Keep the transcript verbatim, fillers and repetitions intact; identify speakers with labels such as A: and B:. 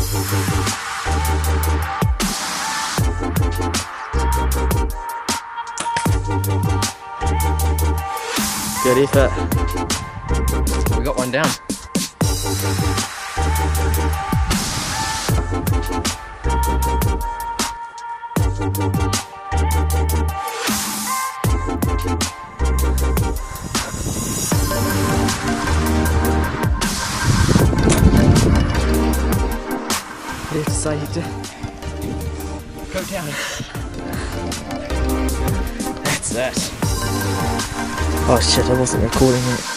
A: Good effort.
B: We got one down.
A: You decided to
B: Go down.
A: That's that. Oh shit, I wasn't recording it.